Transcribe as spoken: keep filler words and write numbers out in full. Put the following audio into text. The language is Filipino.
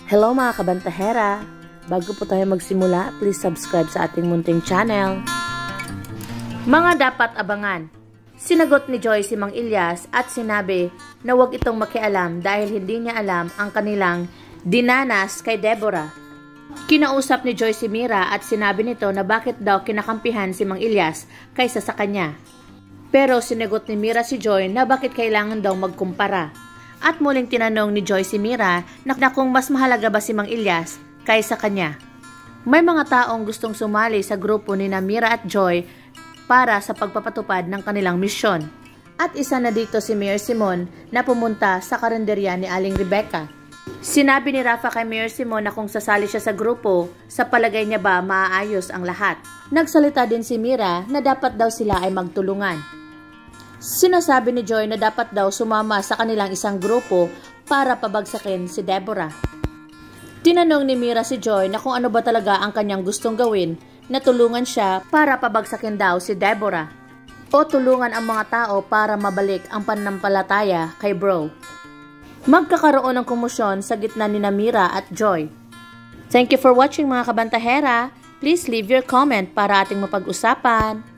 Hello mga kabantahera! Bago po tayo magsimula, please subscribe sa ating munting channel. Mga dapat abangan. Sinagot ni Joy si Mang Ilyas at sinabi na huwag itong makialam dahil hindi niya alam ang kanilang dinanas kay Deborah. Kinausap ni Joy si Mira at sinabi nito na bakit daw kinakampihan si Mang Ilyas kaysa sa kanya. Pero sinagot ni Mira si Joy na bakit kailangan daw magkumpara. At muling tinanong ni Joy si Mira na, na kung mas mahalaga ba si Mang Ilyas kaysa kanya. May mga taong gustong sumali sa grupo ni na Mira at Joy para sa pagpapatupad ng kanilang misyon. At isa na dito si Mayor Simon na pumunta sa karinderya ni Aling Rebecca. Sinabi ni Rafa kay Mayor Simon na kung sasali siya sa grupo, sa palagay niya ba maaayos ang lahat. Nagsalita din si Mira na dapat daw sila ay magtulungan. Sinasabi ni Joy na dapat daw sumama sa kanilang isang grupo para pabagsakin si Deborah. Tinanong ni Mira si Joy na kung ano ba talaga ang kanyang gustong gawin na tulungan siya para pabagsakin daw si Deborah o tulungan ang mga tao para mabalik ang pananampalataya kay Bro. Magkakaroon ng komosyon sa gitna ni na Mira at Joy. Thank you for watching mga kabantahera. Please leave your comment para ating mapag-usapan.